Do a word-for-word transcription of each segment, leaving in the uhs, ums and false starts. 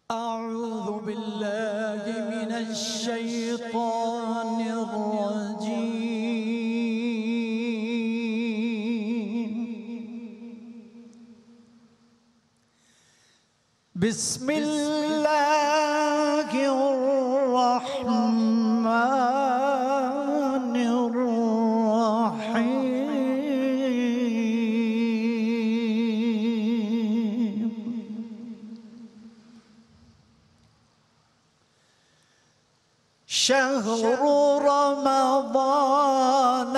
أعوذ بالله من الشيطان الرجيم. بسم الله الرحمن الرحيم. شهر رمضان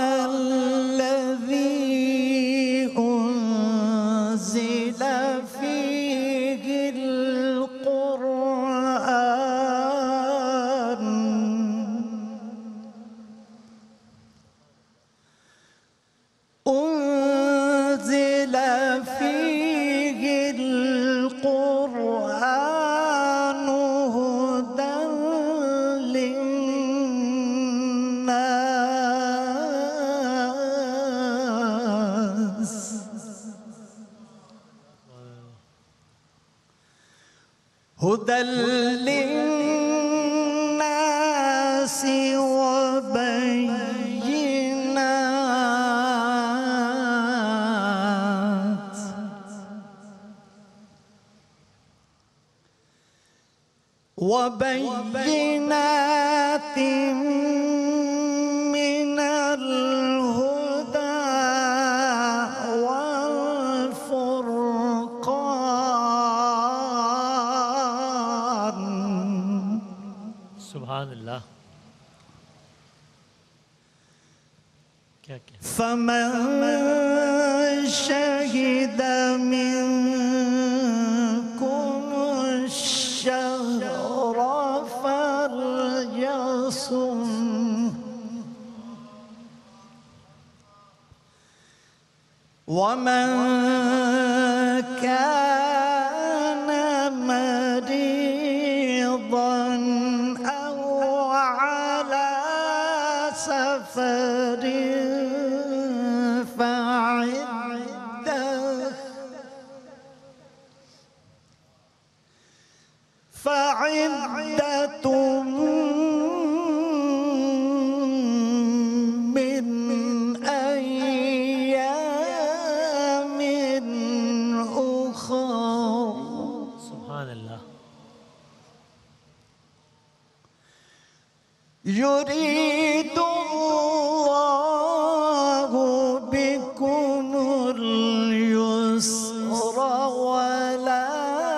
الذي أنزل فيه القرآن أنزل فيه القرآن هدى للناس هدى للناس وبينات وبينات من الهدى والفرقان. سبحان اللہ. کیا کیا فمن شهد منكم الشهر فليصم ومن كان مريضا أو على سفر فعدة فعدة من أيام أخر. سبحان اللہ. يريد الله بكم اليسر ولا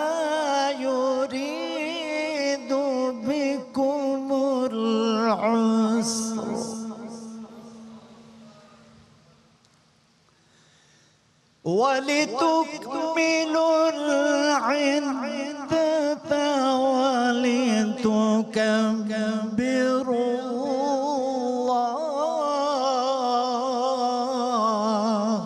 يريد بكم العسر ولتكملوا العدة ولتكبروا الله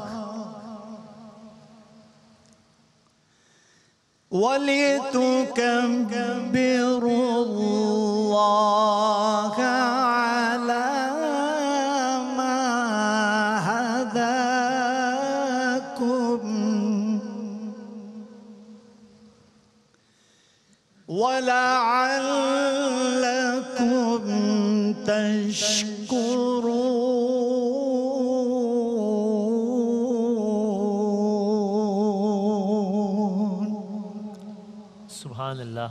ولتكبروا الله على ما هداكم ولعلكم تشكرون. سبحان اللہ.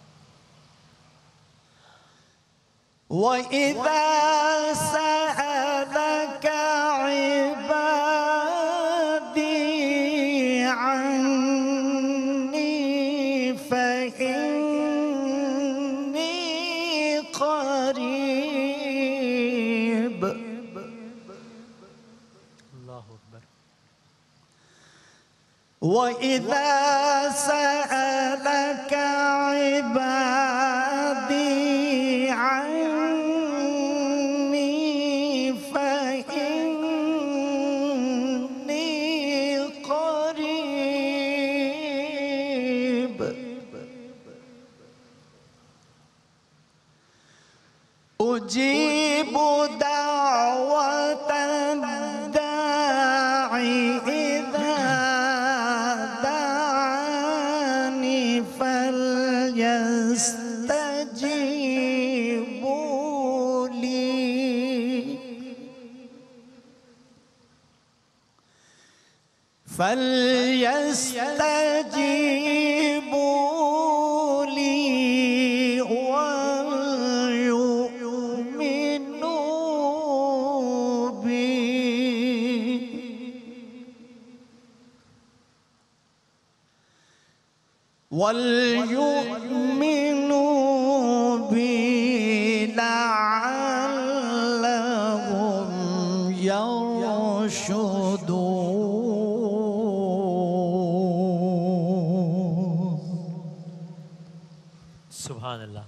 وإذا سألك عبادي عني فإني قريب. اللہ اکبر. وإذا سألك عبادي عني فإني قريب أجيب دعوة الداعي إذا دعاني فليستجيبوا فَلْيَسْتَجِيبُوا لِي وَلْيُؤْمِنُوا بِي وَلْيُؤْمِنُوا بِي لَعَلَّهُمْ يَرْشُدُونَ۔ سبحان اللہ۔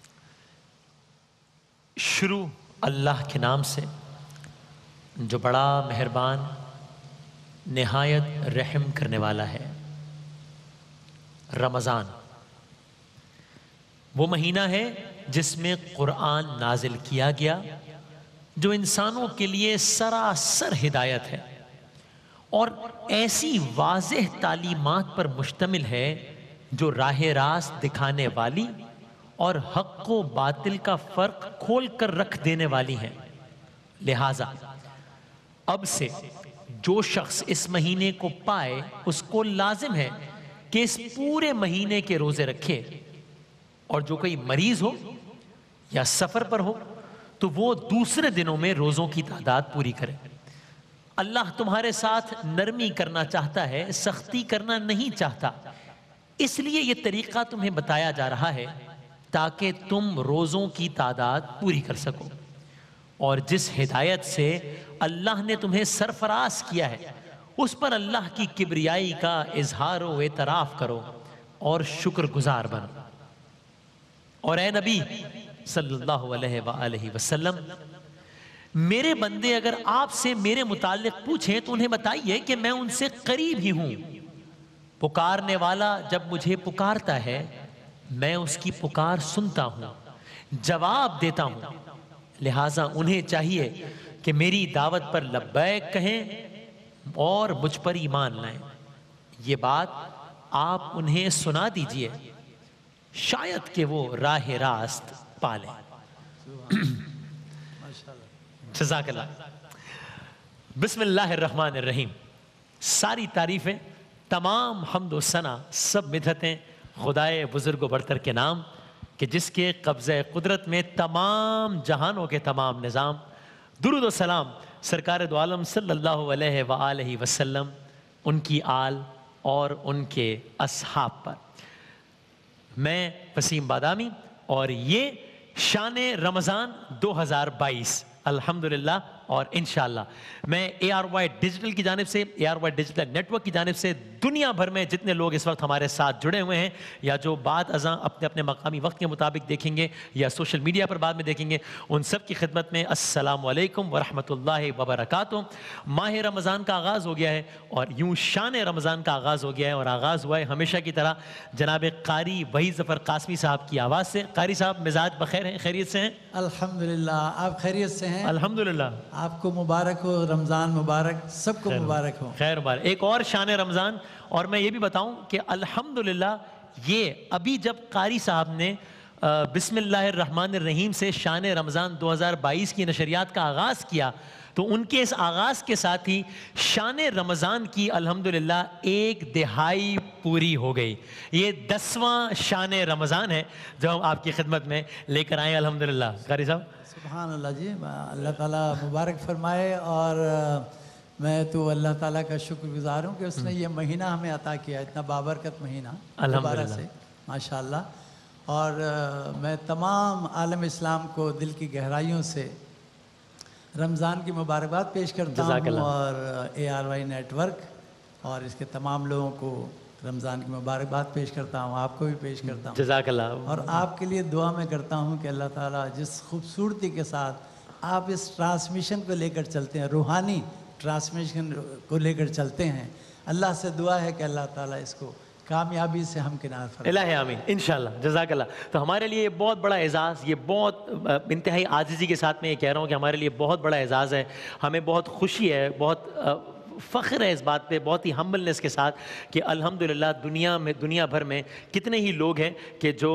شروع اللہ کے نام سے جو بڑا مہربان نہایت رحم کرنے والا ہے۔ رمضان وہ مہینہ ہے جس میں قرآن نازل کیا گیا، جو انسانوں کے لیے سراسر ہدایت ہے اور ایسی واضح تعلیمات پر مشتمل ہے جو راہ راست دکھانے والی اور حق و باطل کا فرق کھول کر رکھ دینے والی ہیں۔ لہٰذا اب سے جو شخص اس مہینے کو پائے اس کو لازم ہے کہ اس پورے مہینے کے روزے رکھے، اور جو کوئی مریض ہو یا سفر پر ہو تو وہ دوسرے دنوں میں روزوں کی تعداد پوری کرے۔ اللہ تمہارے ساتھ نرمی کرنا چاہتا ہے، سختی کرنا نہیں چاہتا، اس لیے یہ طریقہ تمہیں بتایا جا رہا ہے تاکہ تم روزوں کی تعداد پوری کر سکو، اور جس ہدایت سے اللہ نے تمہیں سرفراز کیا ہے اس پر اللہ کی کبریائی کا اظہار و اعتراف کرو اور شکر گزار بنو۔ اور اے نبی صلی اللہ علیہ وآلہ وسلم، میرے بندے اگر آپ سے میرے متعلق پوچھیں تو انہیں بتائیے کہ میں ان سے قریب ہی ہوں۔ پکارنے والا جب مجھے پکارتا ہے میں اس کی پکار سنتا ہوں، جواب دیتا ہوں۔ لہٰذا انہیں چاہیے کہ میری دعوت پر لبیک کہیں اور مجھ پر ایمان لائیں۔ یہ بات آپ انہیں سنا دیجئے، شاید کہ وہ راہ راست پالیں۔ جزاک اللہ۔ بسم اللہ الرحمن الرحیم۔ ساری تعریفیں، تمام حمد و ثنا، سب مدحتیں خدائے بزرگ و برتر کے نام کہ جس کے قبضہ قدرت میں تمام جہانوں کے تمام نظام۔ درود و سلام سرکار دو عالم صلی اللہ علیہ وآلہ وسلم، ان کی آل اور ان کے اصحاب پر۔ میں وسیم بادامی اور یہ شان رمضان دو ہزار بائیس الحمدللہ، اور انشاءاللہ میں اے آر وائی ڈیجیٹل کی جانب سے، A R Y digital network کی جانب سے دنیا بھر میں جتنے لوگ اس وقت ہمارے ساتھ جڑے ہوئے ہیں یا جو بعد ازاں اپنے اپنے مقامی وقت کے مطابق دیکھیں گے یا سوشل میڈیا پر بعد میں دیکھیں گے، ان سب کی خدمت میں السلام علیکم ورحمۃ اللہ وبرکاتہ۔ ماہ رمضان کا آغاز ہو گیا ہے اور یوں شان رمضان کا آغاز ہو گیا ہے، اور آغاز ہوا ہے ہمیشہ کی طرح جناب قاری وحید ظفر قاسمی صاحب کی آواز سے۔ قاری صاحب مزاج بخیر ہیں، خیریت سے ہیں؟ الحمدللہ، آپ خیریت سے ہیں؟ الحمدللہ، آپ کو مبارک ہو، رمضان مبارک، سب کو مبارک ہو۔ خیر مبارک۔ ایک اور شان رمضان، اور میں یہ بھی بتاؤں کہ الحمدللہ یہ ابھی جب قاری صاحب نے بسم اللہ الرحمن الرحیم سے شان رمضان دو ہزار بائیس کی نشریات کا آغاز کیا تو ان کے اس آغاز کے ساتھ ہی شان رمضان کی الحمدللہ ایک دہائی پوری ہو گئی۔ یہ دسواں شان رمضان ہے جو ہم آپ کی خدمت میں لے کر آئے الحمدللہ۔ قاری صاحب سبحان اللہ جی، اللہ تعالیٰ مبارک فرمائے، اور میں تو اللہ تعالیٰ کا شکر گزار ہوں کہ اس نے یہ مہینہ ہمیں عطا کیا، اتنا بابرکت مہینہ دوبارہ سے ماشاءاللہ۔ اور میں تمام عالم اسلام کو دل کی گہرائیوں سے رمضان کی مبارکباد پیش کرتا ہوں، اور A R Y network اور اس کے تمام لوگوں کو رمضان کی مبارکباد پیش کرتا ہوں، آپ کو بھی پیش کرتا ہوں، جزاک اللہ۔ اور آپ کے لیے دعا میں کرتا ہوں کہ اللہ تعالیٰ جس خوبصورتی کے ساتھ آپ اس ٹرانسمیشن کو لے کر چلتے ہیں، روحانی ٹرانسمیشن کو لے کر چلتے ہیں، اللہ سے دعا ہے کہ اللہ تعالیٰ اس کو کامیابی سے ہم کنار فرمائے۔ الہ آمین انشاءاللہ، جزاک اللہ۔ تو ہمارے لیے یہ بہت بڑا اعزاز، یہ بہت انتہائی عاجزی کے ساتھ میں یہ کہہ رہا ہوں کہ ہمارے لیے بہت بڑا اعزاز ہے، ہمیں بہت خوشی ہے، بہت فخر ہے اس بات پہ بہت ہی ہمبلنس کے ساتھ کہ الحمدللہ دنیا میں دنیا بھر میں کتنے ہی لوگ ہیں کہ جو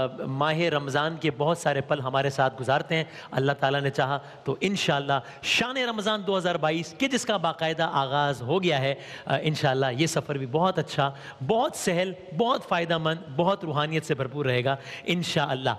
ماہ رمضان کے بہت سارے پل ہمارے ساتھ گزارتے ہیں. اللہ تعالیٰ نے چاہا تو انشاءاللہ شان رمضان دو ہزار بائیس کہ جس کا باقاعدہ آغاز ہو گیا ہے, انشاءاللہ یہ سفر بھی بہت اچھا, بہت سہل, بہت فائدہ مند, بہت روحانیت سے بھرپور رہے گا انشاءاللہ.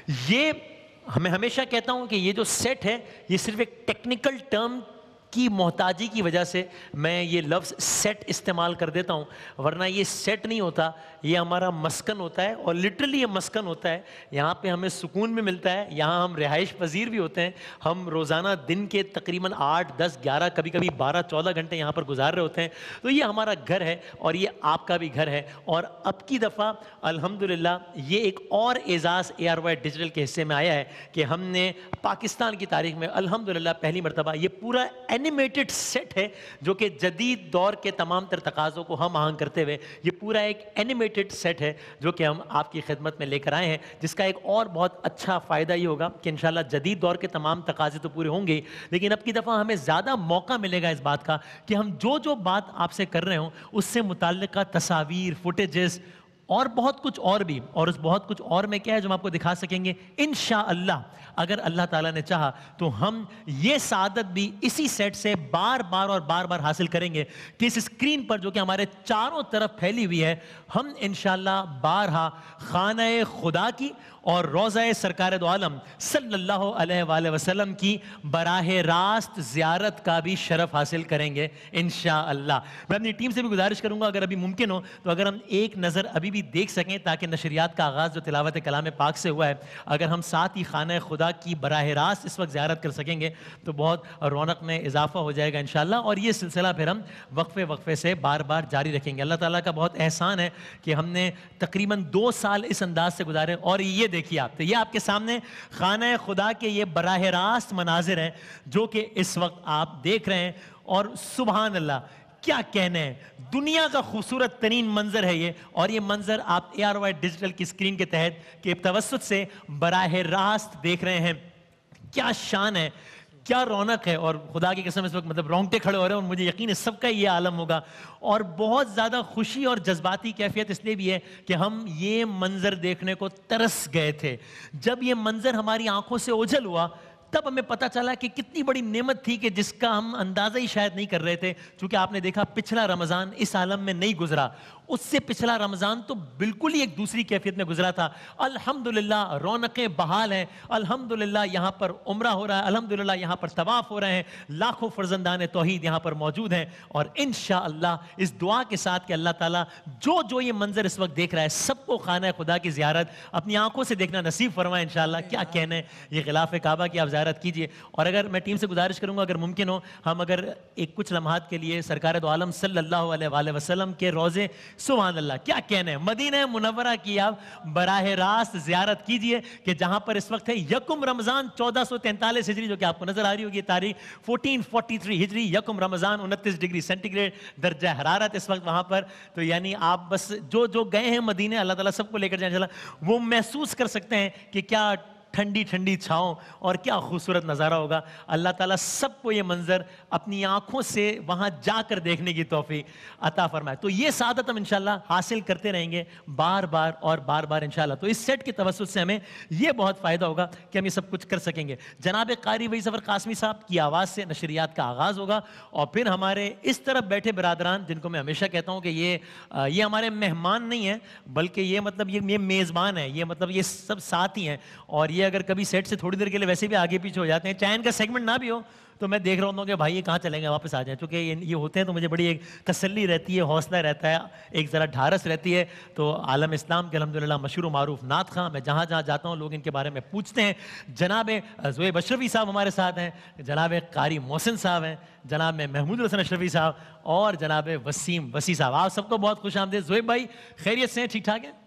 یہ میں ہمیشہ کہتا ہوں کہ یہ جو سیٹ ہے یہ صرف ایک ٹیکنیکل ٹرم کی محتاجی کی وجہ سے میں یہ لفظ سیٹ استعمال کر دیتا ہوں, ورنہ یہ سیٹ نہیں ہوتا, یہ ہمارا مسکن ہوتا ہے, اور لٹرلی یہ مسکن ہوتا ہے. یہاں پہ ہمیں سکون بھی ملتا ہے, یہاں ہم رہائش پذیر بھی ہوتے ہیں. ہم روزانہ دن کے تقریباً آٹھ دس گیارہ کبھی کبھی بارہ چودہ گھنٹے یہاں پر گزار رہے ہوتے ہیں. تو یہ ہمارا گھر ہے اور یہ آپ کا بھی گھر ہے. اور اب کی دفعہ الحمدللہ یہ ایک اور اعزاز اے آر وائی ڈیجیٹل کے حصے میں آیا ہے کہ ہم نے پاکستان کی تاریخ میں الحمدللہ پہلی مرتبہ یہ پورا اینیمیٹڈ سیٹ ہے جو کہ جدید دور کے تمام تر تقاضوں کو ہم آہنگ کرتے ہوئے یہ پورا ایک اینیمیٹڈ سیٹ ہے جو کہ ہم آپ کی خدمت میں لے کر آئے ہیں, جس کا ایک اور بہت اچھا فائدہ یہ ہوگا کہ انشاءاللہ جدید دور کے تمام تقاضے تو پورے ہوں گے, لیکن اب کی دفعہ ہمیں زیادہ موقع ملے گا اس بات کا کہ ہم جو جو بات آپ سے کر رہے ہوں اس سے متعلقہ تصاویر, فوٹیجز اور بہت کچھ اور بھی, اور اس بہت کچھ اور میں کیا ہے جو ہم آپ کو دکھا سکیں گے انشاءاللہ. اگر اللہ تعالیٰ نے چاہا تو ہم یہ سعادت بھی اسی سیٹ سے بار بار اور بار بار حاصل کریں گے کہ اس اسکرین پر جو کہ ہمارے چاروں طرف پھیلی ہوئی ہے ہم انشاءاللہ بارہا خانہ خدا کی اور روضہ سرکار دو عالم صلی اللہ علیہ وآلہ وسلم کی براہ راست زیارت کا بھی شرف حاصل کریں گے انشاءاللہ. میں اپنی ٹیم سے بھی گزارش کروں گا اگر ابھی ممکن ہو تو اگر ہم ایک نظر ابھی بھی دیکھ سکیں تاکہ نشریات کا آغاز جو تلاوت کلام پاک سے ہوا ہے اگر ہم ساتھ ہی خانہ خدا کی براہ راست اس وقت زیارت کر سکیں گے تو بہت رونق میں اضافہ ہو جائے گا انشاءاللہ. اور یہ سلسلہ پھر ہم وقفے وقفے سے بار بار جاری رکھیں گے. اللہ تعالیٰ کا بہت احسان ہے کہ ہم نے تقریباً دو سال اس انداز سے گزارے. اور یہ دیکھیے آپ, تو یہ آپ کے سامنے خانہ خدا کے یہ براہ راست مناظر ہیں جو کہ اس وقت آپ دیکھ رہے ہیں. اور سبحان اللہ کیا کہنے ہیں, دنیا کا خوبصورت ترین منظر ہے یہ, اور یہ منظر آپ اے آر وائی ڈیجیٹل کی اسکرین کے تحت کے توسط سے براہ راست دیکھ رہے ہیں. کیا شان ہے, کیا رونق ہے, اور خدا کی قسم اس وقت مطلب رونگٹے کھڑے ہو رہے ہیں, اور مجھے یقین ہے سب کا یہ عالم ہوگا. اور بہت زیادہ خوشی اور جذباتی کیفیت اس لیے بھی ہے کہ ہم یہ منظر دیکھنے کو ترس گئے تھے. جب یہ منظر ہماری آنکھوں سے اوجھل ہوا تب ہمیں پتہ چلا کہ کتنی بڑی نعمت تھی کہ جس کا ہم اندازہ ہی شاید نہیں کر رہے تھے. چونکہ آپ نے دیکھا پچھلا رمضان اس عالم میں نہیں گزرا, اس سے پچھلا رمضان تو بالکل ہی ایک دوسری کیفیت میں گزرا تھا. الحمدللہ رونقیں بحال ہیں, الحمدللہ یہاں پر عمرہ ہو رہا ہے, الحمدللہ یہاں پر طواف ہو رہے ہیں, لاکھوں فرزندان توحید یہاں پر موجود ہیں. اور انشاءاللہ اس دعا کے ساتھ کہ اللہ تعالیٰ جو جو یہ منظر اس وقت دیکھ رہا ہے سب کو خانہ خدا کی زیارت اپنی آنکھوں سے دیکھنا نصیب فرمائے انشاءاللہ. کیا کہنے, یہ غلاف کعبہ کی آپ زیارت کیجئے. اور اگر میں ٹیم سے گزارش کروں گا اگر ممکن ہو ہم اگر ایک کچھ لمحات کے لیے سرکار دو عالم صلی اللہ علیہ وآلہ وسلم کے روزے, سبحان اللہ کیا کہنے, مدینہ منورہ کی آپ براہ راست زیارت کیجئے کہ جہاں پر اس وقت ہے یکم رمضان چودہ سو تینتالیس ہجری جو کہ آپ کو نظر آ رہی ہوگی تاریخ فورٹین فورٹی تھری ہجری, یکم رمضان انتیس ڈگری سینٹی گریڈ درجہ حرارت اس وقت وہاں پر. تو یعنی آپ بس جو جو گئے ہیں مدینہ اللہ تعالیٰ سب کو لے کر جائیں انشاءاللہ, وہ محسوس کر سکتے ہیں کہ کیا ٹھنڈی ٹھنڈی چھاؤں اور کیا خوبصورت نظارہ ہوگا. اللہ تعالیٰ سب کو یہ منظر اپنی آنکھوں سے وہاں جا کر دیکھنے کی توفیق عطا فرمائے. تو یہ سعادت ہم انشاءاللہ حاصل کرتے رہیں گے بار بار اور بار بار انشاءاللہ. تو اس سیٹ کے توسط سے ہمیں یہ بہت فائدہ ہوگا کہ ہم یہ سب کچھ کر سکیں گے. جناب قاری وحی ظفر قاسمی صاحب کی آواز سے نشریات کا آغاز ہوگا, اور پھر ہمارے اس طرف بیٹھے برادران جن کو میں ہمیشہ کہتا ہوں کہ یہ یہ ہمارے مہمان نہیں ہیں بلکہ یہ مطلب یہ میزبان ہے, یہ مطلب یہ سب ساتھی ہیں. اور یہ اگر کبھی سیٹ سے تھوڑی دیر کے لیے ویسے بھی آگے پیچھے ہو جاتے ہیں, چاہے ان کا سیگمنٹ نہ بھی ہو تو میں دیکھ رہا ہوں کہ بھائی یہ کہاں چلیں گے, واپس آ جائیں. چونکہ یہ ہوتے ہیں تو مجھے بڑی ایک تسلی رہتی ہے, حوصلہ رہتا ہے, ایک ذرا ڈھارس رہتی ہے. تو عالم اسلام کے الحمدللہ مشہور و معروف نعت خواں, میں جہاں جہاں جاتا ہوں لوگ ان کے بارے میں پوچھتے ہیں. جناب زویب اشرفی صاحب ہمارے ساتھ ہیں, جناب قاری محسن صاحب ہیں, جناب محمود حسن اشرفی صاحب اور جناب وسیم وسیع صاحب. آپ سب کو بہت خوش آمدید. زویب بھائی خیریت سے ہیں, ٹھیک ٹھاک ہیں؟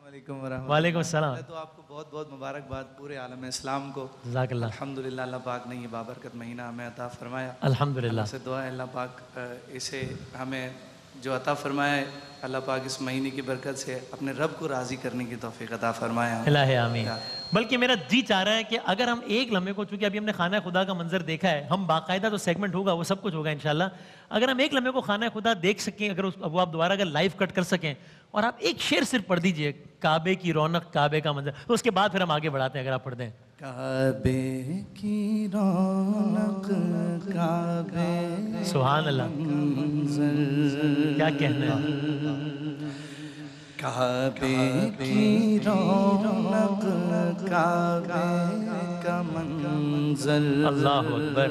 وعلیکم السلام. تو آپ کو بہت بہت مبارکباد پورے عالم اسلام کو. جزاک اللہ. الحمدللہ اللہ پاک نے یہ بابرکت مہینہ ہمیں عطا فرمایا. الحمدللہ سے دعا ہے اللہ پاک اسے ہمیں जो अता फरमाए अल्लाह पाक इस महीने की बरकत से अपने रब को राज़ी करने की तौफीक अता फरमाए। इलाही आमीन। बल्कि मेरा जी चाह रहा है कि अगर हम एक लम्हे को, चूंकि अभी हमने खाना खुदा का मंजर देखा है, हम बाकायदा तो सेगमेंट होगा, वो सब कुछ होगा इंशाल्लाह, अगर हम एक लम्हे को खाना खुदा देख सकें, अगर उस वो आप दोबारा अगर लाइव कट कर सकें और आप एक शेर सिर्फ पढ़ दीजिए, काबे की रौनक, काबे का मंजर, तो उसके बाद फिर हम आगे बढ़ाते हैं। अगर आप पढ़ दें। काबे की रौनक, काबे सुभान अल्लाह, क्या कहना है। काबे की रौनक, काबे का मंजर, अल्लाह अकबर,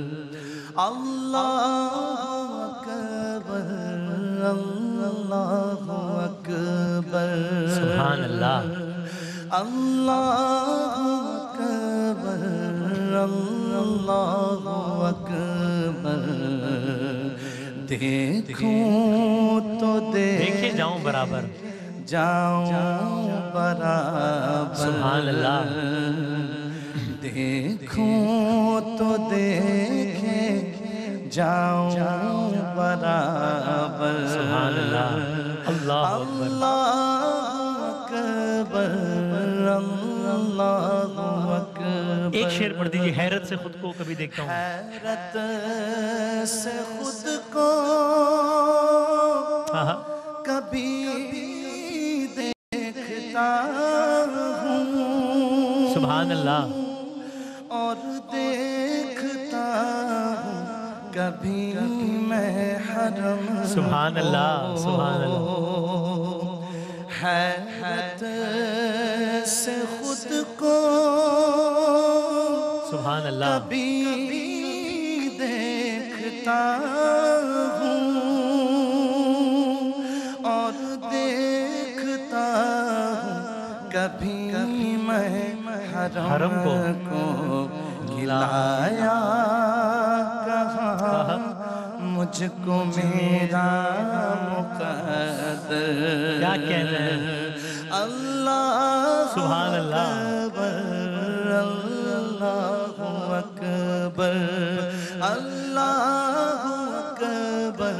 अल्लाह अकबर, अल्लाह अकबर, सुभान अल्लाह, अल्लाह अकबर, अल्लाह अकबर। देखूं तो देखे जाऊं बराबर, जाऊं बराबर, सुभान अल्लाह, देखूं तो देखे जाऊं बराबर, सुभान अल्लाह, अल्लाह अकबर, अकबर, अल्लाह अकबर। एक शेर पढ़ दीजिए, हैरत से खुद को कभी देखता हूँ, हैरत से खुद को कभी देखता हूँ, सुभान अल्लाह, और देखता हूँ कभी मैं हरम, सुभान अल्लाह, सुभान अल्लाह, हैरत से खुद को सुभान अल्लाह, कभी देखता हूँ, और देखता हूँ कभी मैं हरम, हरम को, को गिलाया कहाँ मुझको मेरा मुक़द्दर। क्या कहना है। अल्लाह सुभान अल्लाह, अल्लाहु अकबर, अल्लाहु अकबर,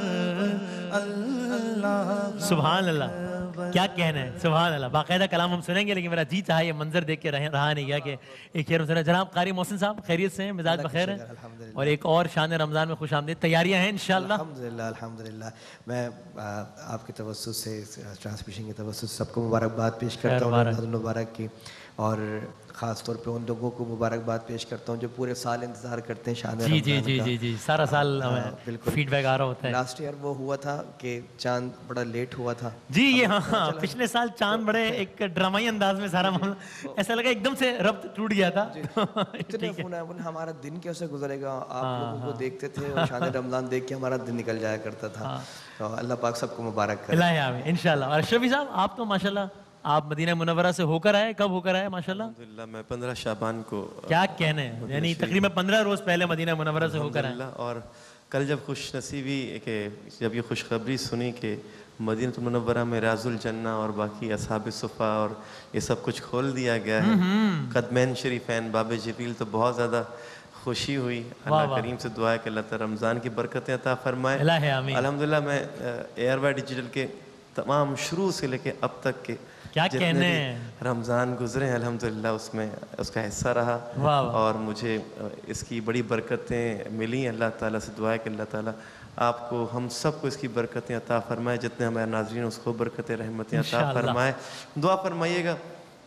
अल्लाह। सुभान अल्लाह, क्या कहना है, सुभान अल्लाह। बाकायदा कलाम हम सुनेंगे, लेकिन मेरा जी चाहा ये मंजर देख के रह, रहा नहीं गया कि एक शेर सुना। जनाब कारी मोहसिन साहब खैरियत से हैं, मिजाज बखैर है, और एक और शान रमज़ान में खुश आमदीद, तैयारियां हैं इंशाअल्लाह। अल्हम्दुलिल्लाह, अल्हम्दुलिल्लाह। मैं आपके तवस्सुस से, ट्रांसमिशन के तवस्सुस से सबको मुबारकबाद पेश करता हूँ रमज़ान मुबारक की, और ख़ास तौर पे उन लोगों को मुबारकबाद पेश करता हूँ जो पूरे साल इंतज़ार करते हैं शान जी जी जी जी जी सारा साल हमें बिल्कुल फीडबैक आ रहा होता है। लास्ट ईयर वो हुआ था कि चांद बड़ा लेट हुआ था जी, ये हाँ हाँ पिछले साल चांद बड़े एक ड्रामाई अंदाज में सारा मामला, ऐसा लगा एकदम से रब्त टूट गया था। इतने फोन आए, बोले हमारा दिन कैसे गुजरेगा, आप लोगों को देखते थे और शान रमज़ान देख के हमारा दिन निकल जाया करता था। तो अल्लाह पाक सबको मुबारक करे इंशाल्लाह। और अशरफी साहब, आप तो माशाल्लाह आप मदीना मुनव्वरा से होकर आए, कब होकर आए माशाल्लाह? अल्हम्दुलिल्लाह मैं पंद्रह शाबान को, क्या कहने हैं, यानी तकरीबन पंद्रह रोज पहले मदीना मुनव्वरा से होकर आए। और कल जब खुश नसीबी के जब ये खुशखबरी सुनी कि मदीना मुनव्वरा में राजुल जन्ना और बाकी असहाब सुफ़ा और ये सब कुछ खोल दिया गया है, कदमैन शरीफैन बाबे जिब्रील, तो बहुत ज़्यादा खुशी हुई। अल्लाह करीम से दुआ है कि अल्लाह ताला रमज़ान की बरकतें अता फरमाए। अल्हम्दुलिल्लाह मैं एयर वाई डिजिटल के तमाम शुरू से लेके अब तक के क्या कहने रमज़ान गुजरे हैं अल्हम्दुलिल्लाह उसमें उसका हिस्सा रहा, और मुझे इसकी बड़ी बरकतें मिली। अल्लाह ताला से दुआ है कि अल्लाह ताला आपको हम सबको इसकी बरकतें अता फरमाए, जितने हमारे नाज़रीन उसको बरकतें रहमतें अता फरमाए। दुआ फरमाइएगा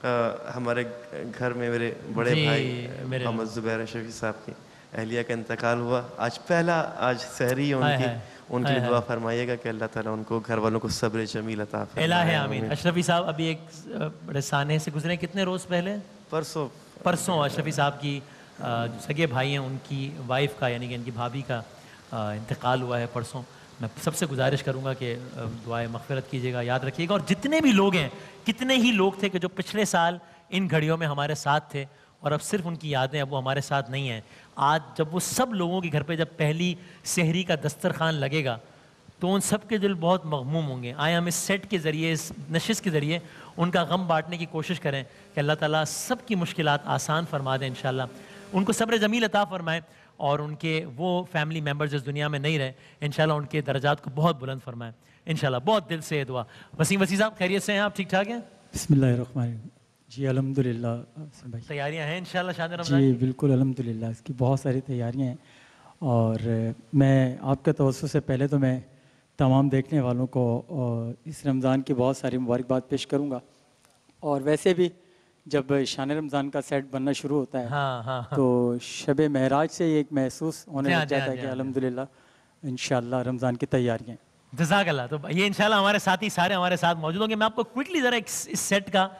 हमारे घर में मेरे बड़े भाई मोहम्मद ज़ुबैर शफी साहब की अहलिया का इंतकाल हुआ आज, पहला आज सहरी है उनकी, उनके लिए दुआ फरमाइएगा कि अल्लाह ताला उनको घर वालों को सब्र जमील अता फरमाए। आमीन। अशरफी साहब अभी एक बड़े साने से गुजरे, कितने रोज़ पहले? परसों परसों अशरफी साहब की जो सगे भाई हैं उनकी वाइफ का, यानी कि इनकी भाभी का इंतकाल हुआ है परसों। मैं सबसे गुजारिश करूँगा कि दुआए मग़फ़िरत कीजिएगा, याद रखिएगा। और जितने भी लोग हैं, कितने ही लोग थे कि जो पिछले साल इन घड़ियों में हमारे साथ थे और अब सिर्फ उनकी यादें, अब वो हमारे साथ नहीं हैं। आज जब वो सब लोगों के घर पे जब पहली सहरी का दस्तरखान लगेगा तो उन सब के दिल बहुत मग़मूम होंगे। आए हम इस सेट के ज़रिए, इस नशिश के ज़रिए उनका गम बांटने की कोशिश करें कि अल्लाह ताला सब की मुश्किलात आसान फरमा दें इंशाअल्लाह, उनको सब्र जमील अता फरमाए, और उनके वो फैमिली मेम्बर्स जिस दुनिया में नहीं रहे इंशाअल्लाह उनके दर्जात को बहुत बुलंद फरमाए। انشاءاللہ. بہت دل سے یہ دعا. وسیم وسیع صاحب خیریت سے ہیں آپ؟ ٹھیک ٹھاک ہیں؟ بسم اللہ الرحمن الرحیم. جی الحمدللہ. تیاریاں ہیں انشاءاللہ شان رمضان؟ جی بالکل الحمدللہ، اس کی بہت ساری تیاریاں ہیں. اور میں آپ کے توسط سے پہلے تو میں تمام دیکھنے والوں کو اس رمضان کی بہت ساری مبارکباد پیش کروں گا. اور ویسے بھی جب شان رمضان کا سیٹ بننا شروع ہوتا ہے ہاں ہاں تو شب معراج سے ایک محسوس ہونے لگ جاتا ہے کہ الحمدللہ انشاءاللہ رمضان کی تیاریاں. جزاک اللہ. تو یہ انشاءاللہ ہمارے ساتھی سارے ہمارے ساتھ موجود ہوں گے. میں آپ کو کوئکلی ذرا اس سیٹ کا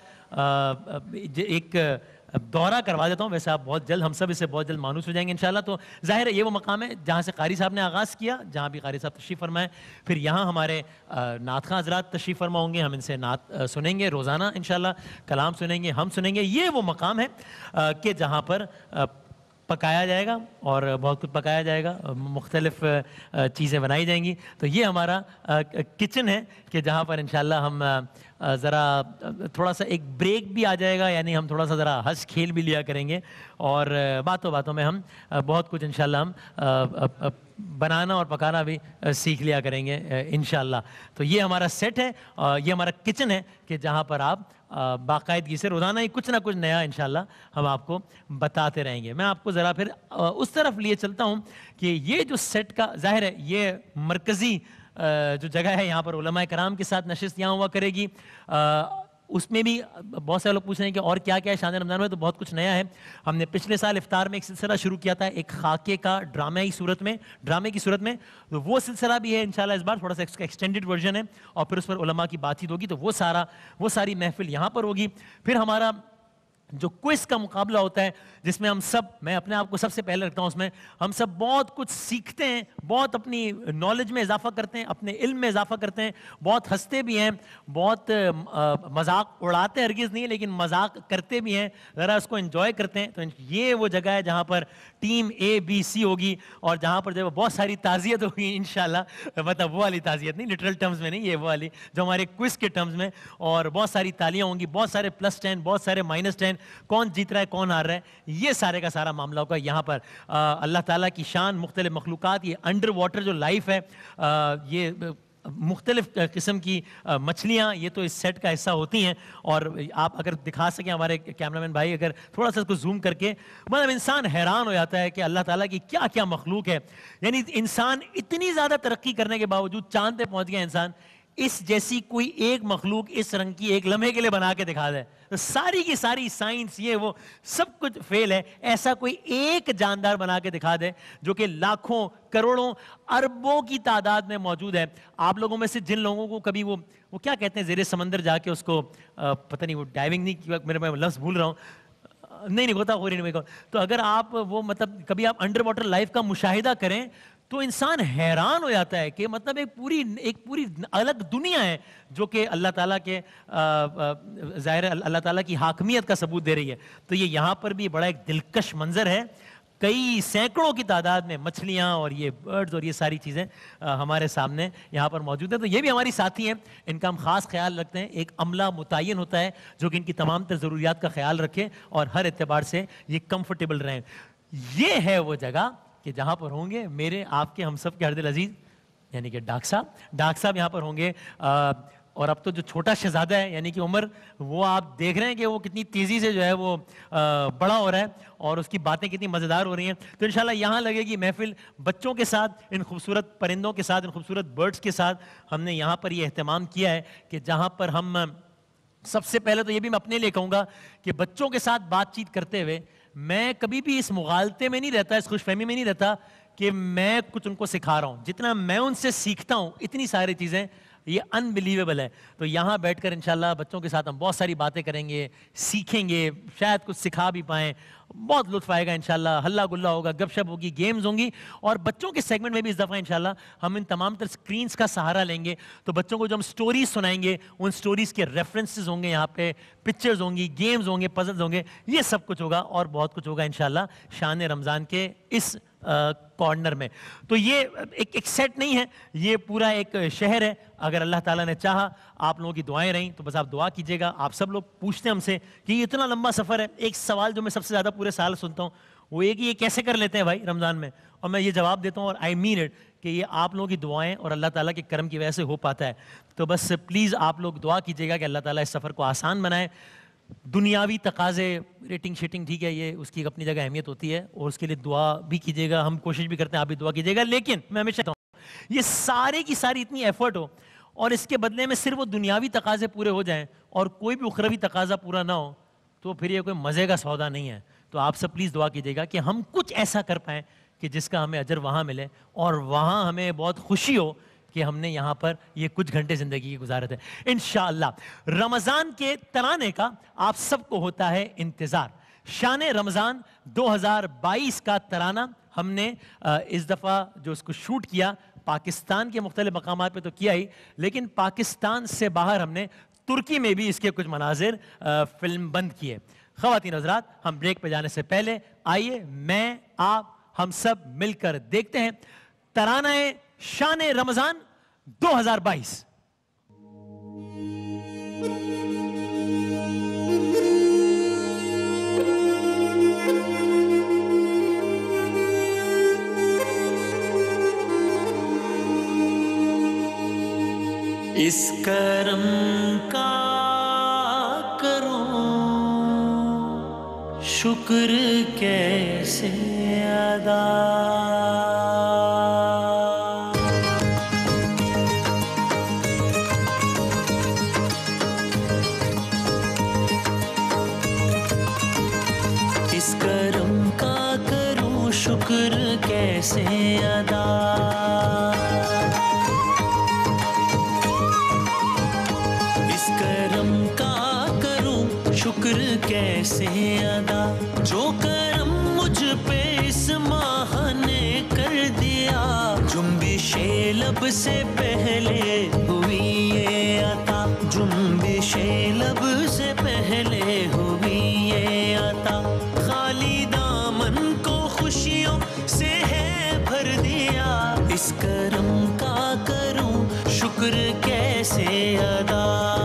ایک دورہ کروا دیتا ہوں. ویسے آپ بہت جلد، ہم سب اس سے بہت جلد مانوس ہو جائیں گے انشاءاللہ. تو ظاہر ہے یہ وہ مقام ہے جہاں سے قاری صاحب نے آغاز کیا، جہاں بھی قاری صاحب تشریف فرمائے. پھر یہاں ہمارے نعت خواں حضرات تشریف فرما ہوں گے، ہم ان سے نعت سنیں گے روزانہ انشاءاللہ، کلام سنیں گے، ہم سنیں گے. یہ وہ مقام ہے کہ جہاں پر پکایا جائے گا اور بہت کچھ پکایا جائے گا، مختلف چیزیں بنائی جائیں گی. تو یہ ہمارا کچن ہے کہ جہاں پر انشاءاللہ ہم ذرا تھوڑا سا ایک بریک بھی آ جائے گا، یعنی ہم تھوڑا سا ذرا ہنس کھیل بھی لیا کریں گے اور باتوں باتوں میں ہم بہت کچھ انشاءاللہ ہم بنانا اور پکانا بھی سیکھ لیا کریں گے انشاءاللہ. تو یہ ہمارا سیٹ ہے، یہ ہمارا کچن ہے کہ جہاں پر آپ باقاعدگی سے روزانہ ہی کچھ نہ کچھ نیا انشاءاللہ ہم آپ کو بتاتے رہیں گے. میں آپ کو ذرا پھر اس طرف لیے چلتا ہوں کہ یہ جو سیٹ کا ظاہر ہے یہ مرکزی جو جگہ ہے، یہاں پر علماء کرام کے ساتھ نشست یہاں ہوا کرے گی. اس میں بھی بہت سارے لوگ پوچھ رہے ہیں کہ اور کیا کیا ہے شان رمضان میں. تو بہت کچھ نیا ہے. ہم نے پچھلے سال افطار میں ایک سلسلہ شروع کیا تھا ایک خاکے کا ڈرامائی صورت میں، ڈرامے کی صورت میں. تو وہ سلسلہ بھی ہے انشاءاللہ اس بار، تھوڑا سا ایکسٹینڈڈ ورژن ہے اور پھر اس پر علماء کی بات چیت ہوگی. تو وہ سارا وہ ساری محفل یہاں پر ہوگی. پھر ہمارا جو کوئز کا مقابلہ ہوتا ہے جس میں ہم سب، میں اپنے آپ کو سب سے پہلے رکھتا ہوں، اس میں ہم سب بہت کچھ سیکھتے ہیں، بہت اپنی نالج میں اضافہ کرتے ہیں، اپنے علم میں اضافہ کرتے ہیں، بہت ہنستے بھی ہیں، بہت مذاق اڑاتے ہرگز نہیں لیکن مذاق کرتے بھی ہیں، ذرا اس کو انجوائے کرتے ہیں. تو یہ وہ جگہ ہے جہاں پر ٹیم اے بی سی ہوگی اور جہاں پر جو بہت ساری تعزیت ہوگی انشاءاللہ. مطلب وہ والی تعزیت نہیں، لٹرل ٹرمز میں نہیں، یہ وہ والی جو ہمارے کوئز کے ٹرمز میں. اور بہت ساری تالیاں ہوں گی، بہت سارے پلس ٹین، بہت سارے مائنس ٹین، کون جیت رہا ہے کون ہار رہا ہے، یہ سارے کا سارا معاملہ ہوگا. یہاں پر اللہ تعالیٰ کی شان، مختلف مخلوقات، یہ انڈر واٹر جو لائف ہے، یہ مختلف قسم کی مچھلیاں، یہ تو اس سیٹ کا حصہ ہوتی ہیں. اور آپ اگر دکھا سکیں ہمارے کیمرہ مین بھائی، اگر تھوڑا سا اس کو زوم کر کے، مطلب انسان حیران ہو جاتا ہے کہ اللہ تعالیٰ کی کیا کیا مخلوق ہے. یعنی انسان اتنی زیادہ ترقی کرنے کے باوجود چاند پہ پہنچ گیا انسان، اس جیسی کوئی ایک مخلوق اس رنگ کی ایک لمحے کے لیے بنا کے دکھا دے. تو ساری کی ساری سائنس یہ وہ سب کچھ فیل ہے. ایسا کوئی ایک جاندار بنا کے دکھا دے جو کہ لاکھوں کروڑوں اربوں کی تعداد میں موجود ہے. آپ لوگوں میں سے جن لوگوں کو کبھی وہ وہ کیا کہتے ہیں زیر سمندر جا کے اس کو پتہ نہیں، وہ ڈائیونگ نہیں، میرے میں لفظ بھول رہا ہوں، نہیں نہیں ہوتا ہو رہی. تو اگر آپ وہ مطلب کبھی آپ انڈر واٹر لائف کا مشاہدہ کریں تو انسان حیران ہو جاتا ہے کہ مطلب ایک پوری ایک پوری الگ دنیا ہے جو کہ اللہ تعالیٰ کے ظاہر اللہ تعالیٰ کی حاکمیت کا ثبوت دے رہی ہے. تو یہ یہاں پر بھی بڑا ایک دلکش منظر ہے. کئی سینکڑوں کی تعداد میں مچھلیاں اور یہ برڈز اور یہ ساری چیزیں ہمارے سامنے یہاں پر موجود ہیں. تو یہ بھی ہماری ساتھی ہیں، ان کا ہم خاص خیال رکھتے ہیں. ایک عملہ متعین ہوتا ہے جو کہ ان کی تمام تر ضروریات کا خیال رکھے اور ہر اعتبار سے یہ کمفرٹیبل رہیں. یہ ہے وہ جگہ کہ جہاں پر ہوں گے میرے، آپ کے، ہم سب کے ہردل عزیز یعنی کہ ڈاک صاحب. ڈاک صاحب یہاں پر ہوں گے. اور اب تو جو چھوٹا شہزادہ ہے یعنی کہ عمر، وہ آپ دیکھ رہے ہیں کہ وہ کتنی تیزی سے جو ہے وہ بڑا ہو رہا ہے اور اس کی باتیں کتنی مزیدار ہو رہی ہیں. تو انشاءاللہ یہاں لگے گی محفل بچوں کے ساتھ، ان خوبصورت پرندوں کے ساتھ، ان خوبصورت برڈز کے ساتھ. ہم نے یہاں پر یہ اہتمام کیا ہے کہ جہاں پر ہم سب سے پہلے تو یہ بھی میں اپنے لیے کہوں گا کہ بچوں کے ساتھ بات چیت کرتے ہوئے میں کبھی بھی اس مغالطے میں نہیں رہتا، اس خوش فہمی میں نہیں رہتا کہ میں کچھ ان کو سکھا رہا ہوں. جتنا میں ان سے سیکھتا ہوں اتنی ساری چیزیں، یہ انبلیویبل ہے. تو یہاں بیٹھ کر انشاءاللہ بچوں کے ساتھ ہم بہت ساری باتیں کریں گے، سیکھیں گے، شاید کچھ سکھا بھی پائیں. بہت لطف آئے گا انشاءاللہ. ہلا گلا ہوگا، گپ شپ ہوگی، گیمز ہوں گی. اور بچوں کے سیگمنٹ میں بھی اس دفعہ انشاءاللہ ہم ان تمام تر سکرینز کا سہارا لیں گے. تو بچوں کو جو ہم سٹوریز سنائیں گے ان سٹوریز کے ریفرنسز ہوں گے، یہاں پہ پکچرز ہوں گی، گیمز ہوں گے، پزلز ہوں گے. یہ سب کچھ ہوگا اور بہت کچھ ہوگا انشاءاللہ شان رمضان کے اس کارنر میں. تو یہ ایک ایک سیٹ نہیں ہے، یہ پورا ایک شہر ہے. اگر اللہ تعالیٰ نے چاہا، آپ لوگوں کی دعائیں رہیں تو بس آپ دعا کیجیے گا. آپ سب لوگ پوچھتے ہیں ہم سے کہ یہ اتنا لمبا سفر ہے. ایک سوال جو میں سب سے زیادہ پورے سال سنتا ہوں وہ یہ کہ یہ کیسے کر لیتے ہیں بھائی رمضان میں، اور میں یہ جواب دیتا ہوں اور آئی مین اٹ کہ یہ آپ لوگوں کی دعائیں اور اللہ تعالیٰ کے کرم کی وجہ سے ہو پاتا ہے. تو بس پلیز آپ لوگ دعا کیجیے گا کہ اللہ تعالیٰ اس سفر کو آسان بنائے. دنیاوی تقاضے ریٹنگ شیٹنگ ٹھیک ہے, یہ اس کی اپنی جگہ اہمیت ہوتی ہے, اور اس کے لیے دعا بھی کیجیے گا, ہم کوشش بھی کرتے ہیں, آپ بھی دعا کیجیے گا. لیکن میں ہمیشہ کہتا ہوں یہ سارے کی ساری اتنی ایفرٹ ہو اور اس کے بدلے میں صرف وہ دنیاوی تقاضے پورے ہو جائیں اور کوئی بھی اخروی تقاضا پورا نہ ہو, تو پھر یہ کوئی مزے کا سودا نہیں ہے. تو آپ سب پلیز دعا کیجیے گا کہ ہم کچھ ایسا کر پائیں کہ جس کا ہمیں اجر وہاں ملے اور وہاں ہمیں بہت خوشی ہو کہ ہم نے یہاں پر یہ کچھ گھنٹے زندگی کی گزارت ہے انشاءاللہ. رمضان کے ترانے کا آپ سب کو ہوتا ہے انتظار. شان رمضان دو ہزار بائیس کا ترانہ ہم نے اس دفعہ جو اس کو شوٹ کیا پاکستان کے مختلف مقامات پہ تو کیا ہی, لیکن پاکستان سے باہر ہم نے ترکی میں بھی اس کے کچھ مناظر فلم بند کیے. خواتین حضرات, ہم بریک پہ جانے سے پہلے آئیے میں آپ ہم سب مل کر دیکھتے ہیں ترانہ شان رمضان دو ہزار بائیس. اس کرم کا کروں شکر کیسے ادا, اس کرم کا کروں شکر کیسے ادا, اس کرم کا کروں شکر کیسے ادا, جو کرم مجھ پہ اس ماہ نے کر دیا, جنبش لب سے پہلے ہوئی یہ عطا, جنبش لب سے پہلے ہوئی یہ عطا, خالی دامن کو خوشیوں سے ہے بھر دیا, اس کرم کا کروں شکر کیسے ادا.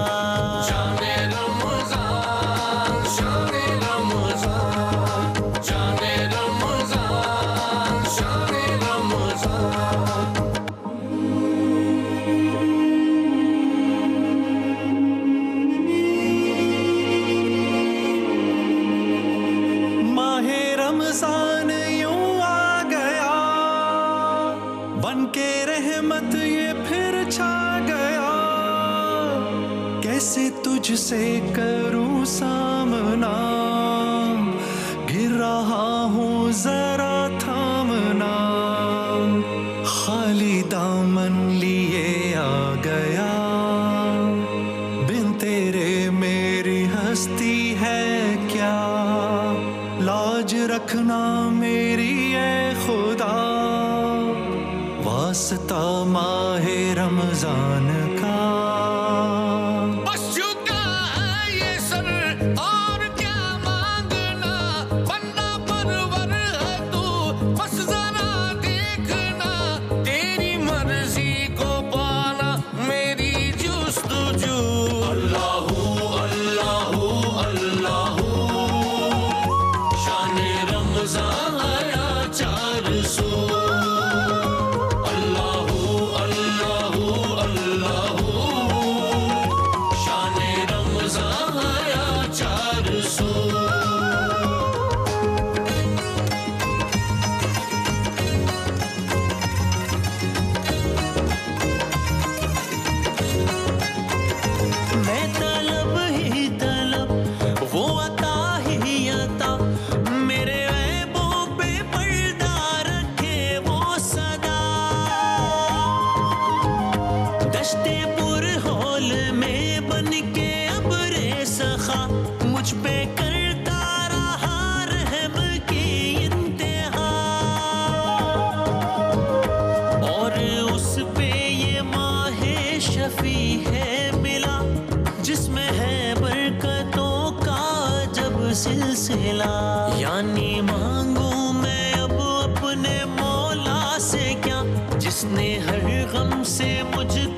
تجھ سے کروں سامنا, گر رہا ہوں ذرا تھامنا, خالی دامن لیے آ گیا, بن تیرے میری ہستی ہے کیا, لاج رکھنا میری اے خدا, واسطہ ماہ رمضان کا. یعنی مانگوں میں اب اپنے مولا سے کیا, جس نے ہر غم سے مجھ